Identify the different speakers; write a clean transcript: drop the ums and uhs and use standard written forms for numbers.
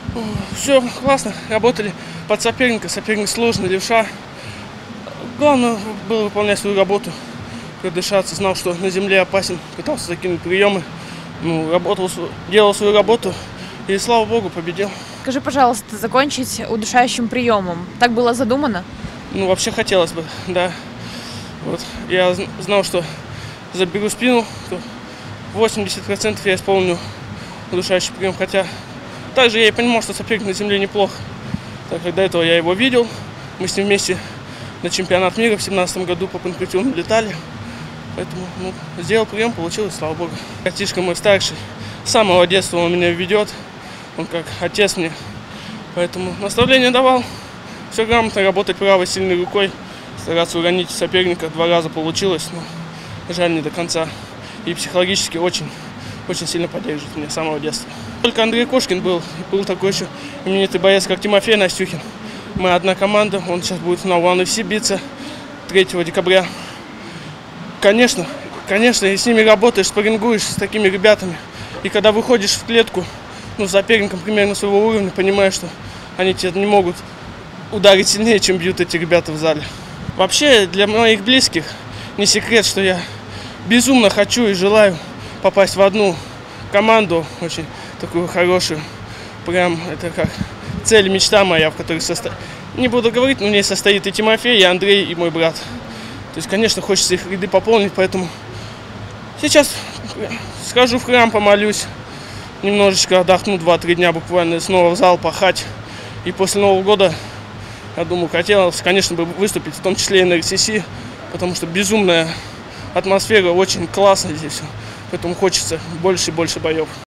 Speaker 1: Все классно, работали под соперника, соперник сложный, левша. Главное было выполнять свою работу, продышаться, знал, что на земле опасен, пытался закинуть приемы, делал свою работу и, слава богу, победил.
Speaker 2: Скажи, пожалуйста, закончить удушающим приемом. Так было задумано?
Speaker 1: Вообще хотелось бы, да. Я знал, что заберу спину, то 80% я исполню удушающий прием, хотя также я и понимал, что соперник на земле неплох. Так как до этого я его видел, мы с ним вместе на чемпионат мира в 2017 году по панкратиону летали. Поэтому сделал прием, получилось, слава богу. Братишка мой старший, с самого детства он меня ведет, он как отец мне. Поэтому наставление давал, все грамотно, работать правой сильной рукой, стараться уронить соперника. 2 раза получилось, но жаль, не до конца. И психологически очень сильно поддерживает меня с самого детства. Только Андрей Кошкин был такой еще именитый боец, как Тимофей Настюхин. Мы одна команда, он сейчас будет на One FC биться 3 декабря. Конечно, и с ними работаешь, спаррингуешь с такими ребятами. И когда выходишь в клетку, с соперником примерно своего уровня, понимаешь, что они тебя не могут ударить сильнее, чем бьют эти ребята в зале. Вообще, для моих близких не секрет, что я безумно хочу и желаю попасть в одну команду, очень такую хорошую. Прям это как цель, мечта моя, в которой не буду говорить, но в ней состоит и Тимофей, и Андрей, и мой брат. То есть, конечно, хочется их ряды пополнить, поэтому сейчас схожу в храм, помолюсь, немножечко отдохну 2-3 дня буквально, снова в зал пахать. И после Нового года, я думаю, хотелось, конечно, бы выступить, в том числе и на РСС, потому что безумная атмосфера, очень классно здесь, поэтому хочется больше и больше боев.